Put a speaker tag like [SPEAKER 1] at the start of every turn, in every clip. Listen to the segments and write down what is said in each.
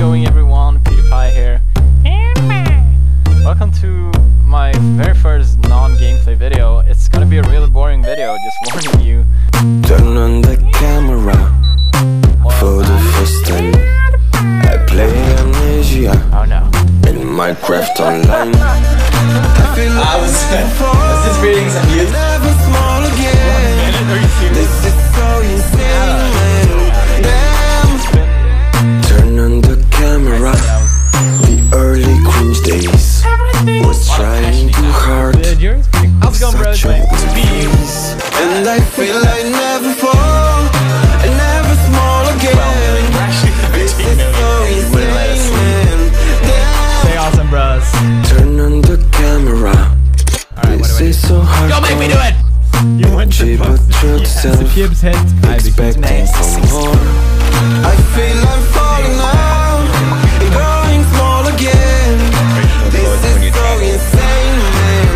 [SPEAKER 1] going everyone? PewDiePie here. Welcome to my very first non-gameplay video. It's gonna be a really boring video, just warning you.
[SPEAKER 2] Turn on the camera for the first time. I play Amnesia in Minecraft online.
[SPEAKER 3] I was just reading some news.
[SPEAKER 2] Never small again. This is so insane, man. Damn. Turn on the camera. The early cringe days was trying too hard.
[SPEAKER 1] How's it going, bro?
[SPEAKER 2] And I feel I never fall, and never small again. This is so insane, man. Damn.
[SPEAKER 1] Stay awesome, bros.
[SPEAKER 2] Turn on the camera. This is so hard.
[SPEAKER 1] Don't make me do it! You went to
[SPEAKER 2] expecting some more. I feel I'm falling out and growing small again. This is so insane, man.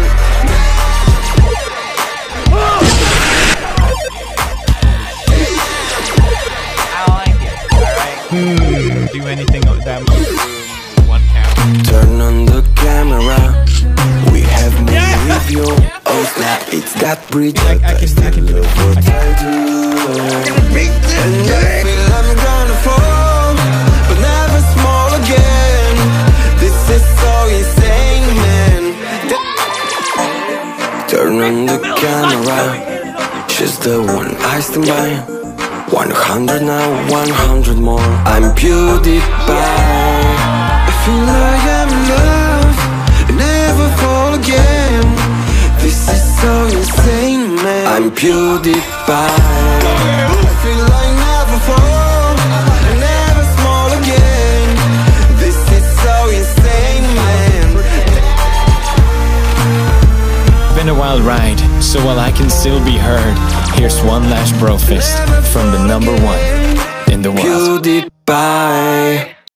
[SPEAKER 1] I like it, alright? Do anything with that one count.
[SPEAKER 2] Turn on the camera. We have made review. Oh snap, it's that bridge that I still love what I do. And I feel I'm gonna fall, but never small again. This is so insane, man. Turn on the camera. She's the one I stand by. 100 now, 100 more. I'm PewDiePie. I feel like I'm in love and never fall again. This is so insane, man. I'm PewDiePie. I feel like never fall and never small again. This is so insane, man.
[SPEAKER 4] Been a wild ride, so while I can still be heard, here's one last bro fist from the #1 in the world.
[SPEAKER 2] PewDiePie.